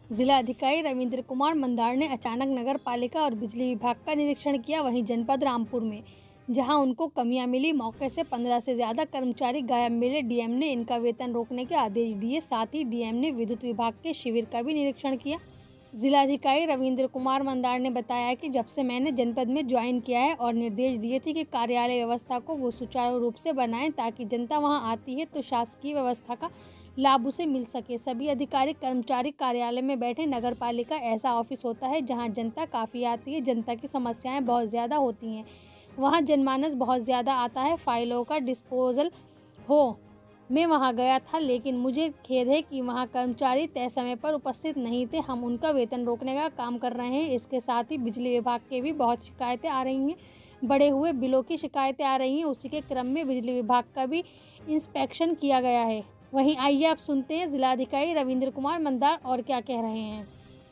जिला अधिकारी रविंद्र कुमार मंदार ने अचानक नगर पालिका और बिजली विभाग का निरीक्षण किया। वहीं जनपद रामपुर में जहां उनको कमियां मिली, मौके से 15 से ज़्यादा कर्मचारी गायब मिले। डीएम ने इनका वेतन रोकने के आदेश दिए। साथ ही डीएम ने विद्युत विभाग के शिविर का भी निरीक्षण किया। जिलाधिकारी रविंद्र कुमार मंदार ने बताया कि जब से मैंने जनपद में ज्वाइन किया है और निर्देश दिए थे कि कार्यालय व्यवस्था को वो सुचारू रूप से बनाएं ताकि जनता वहां आती है तो शासकीय व्यवस्था का लाभ उसे मिल सके। सभी अधिकारी कर्मचारी कार्यालय में बैठे। नगर पालिका ऐसा ऑफिस होता है जहां जनता काफ़ी आती है, जनता की समस्याएं बहुत ज़्यादा होती हैं, वहां जनमानस बहुत ज़्यादा आता है। फाइलों का डिस्पोजल हो, मैं वहां गया था, लेकिन मुझे खेद है कि वहां कर्मचारी तय समय पर उपस्थित नहीं थे। हम उनका वेतन रोकने का काम कर रहे हैं। इसके साथ ही बिजली विभाग के भी बहुत शिकायतें आ रही हैं, बढ़े हुए बिलों की शिकायतें आ रही हैं। उसी के क्रम में बिजली विभाग का भी इंस्पेक्शन किया गया है। वहीं आइए आप सुनते हैं जिलाधिकारी रविंद्र कुमार मंदार और क्या कह रहे हैं।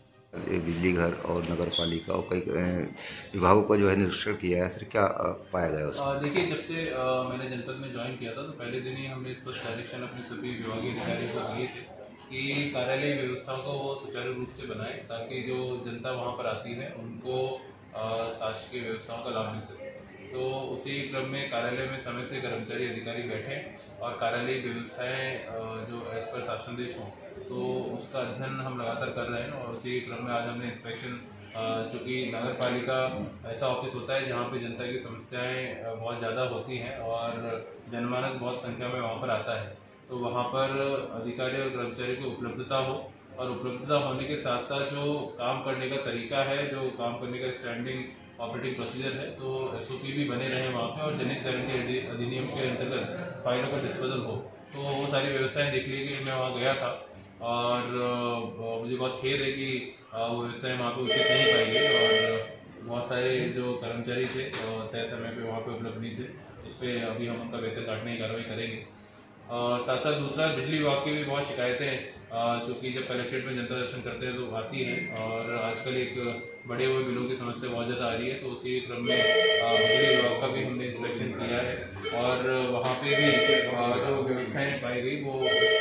बिजली घर और नगर पालिका और कई विभागों का जो है निरीक्षण किया है, सर क्या पाया गया उसमें? देखिए, जब से मैंने जनपद में ज्वाइन किया था तो पहले दिन ही हमने स्पष्ट डायरेक्शन अपने सभी विभागीय अधिकारियों को दिए थे कि कार्यालय व्यवस्था को वो सुचारू रूप से बनाए ताकि जो जनता वहाँ पर आती है उनको शासकीय व्यवस्थाओं का लाभ मिल सके। तो उसी क्रम में कार्यालय में समय से कर्मचारी अधिकारी बैठे और कार्यालय व्यवस्थाएं जो एज पर शासनादेश हों तो उसका अध्ययन हम लगातार कर रहे हैं। और उसी क्रम में आज हमने इंस्पेक्शन, चूँकि नगर पालिका ऐसा ऑफिस होता है जहाँ पे जनता की समस्याएं बहुत ज़्यादा होती हैं और जनमानस बहुत संख्या में वहाँ पर आता है, तो वहाँ पर अधिकारी और कर्मचारी की उपलब्धता हो और उपलब्धता होने के साथ साथ जो काम करने का तरीका है, जो काम करने का स्टैंडिंग ऑपरेटिंग प्रोसीजर है, तो एसओपी भी बने रहे वहाँ पे और जनहित गारंटी अधिनियम के अंतर्गत फाइलों का डिस्पोजल हो। तो वो सारी व्यवस्थाएं देखने के लिए मैं वहाँ गया था और मुझे बहुत खेद है कि वो व्यवस्थाएं वहाँ पे उचित नहीं पाई गई और बहुत सारे जो कर्मचारी थे तय समय पे वहाँ पे उपलब्ध नहीं थे। उस पर अभी हम उनका वेतन काटने की कार्रवाई करेंगे। और साथ साथ दूसरा, बिजली विभाग की भी बहुत शिकायतें चूँकि जब कलेक्ट्रेट में जनता दर्शन करते हैं तो आती है और आजकल एक बढ़े हुए बिलों की समस्या बहुत ज़्यादा आ रही है। तो उसी क्रम में बिजली विभाग का भी हमने इंस्पेक्शन किया है और वहाँ पे भी जो व्यवस्थाएं पाई गई वो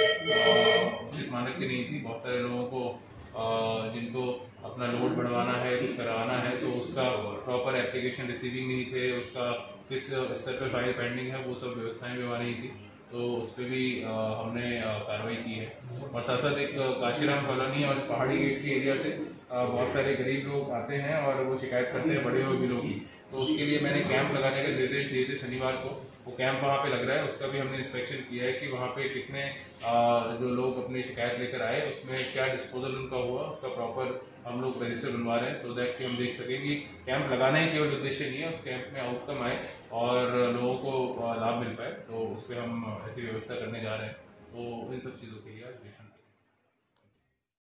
उचित मानक की नहीं थी। बहुत सारे लोगों को जिनको अपना लोड बढ़वाना है, कुछ करवाना है, तो उसका प्रॉपर एप्लीकेशन रिसीविंग नहीं थे, उसका किस स्तर पर फाइल पेंडिंग है, वो सब व्यवस्थाएं भी वहाँ नहीं थी। तो उस पर भी हमने कार्रवाई की है। और साथ साथ एक काशीराम कॉलोनी और पहाड़ी गेट के एरिया से बहुत सारे गरीब लोग आते हैं और वो शिकायत करते हैं बड़े हुए बिलों की। तो उसके लिए मैंने कैंप लगाने के निर्देश दिए थे शनिवार को। वो कैंप वहाँ पे लग रहा है, उसका भी हमने इंस्पेक्शन किया है कि वहाँ पे कितने जो लोग अपनी शिकायत लेकर आए उसमें क्या डिस्पोजल उनका हुआ, उसका प्रॉपर हम लोग रजिस्टर बनवा रहे हैं सो दैट कि हम देख सकें कि कैंप लगाना ही केवल उद्देश्य नहीं है, उस कैंप में आउटकम आए और लोगों को लाभ मिल पाए। तो उस पर हम ऐसी व्यवस्था करने जा रहे हैं। तो इन सब चीज़ों के लिए आज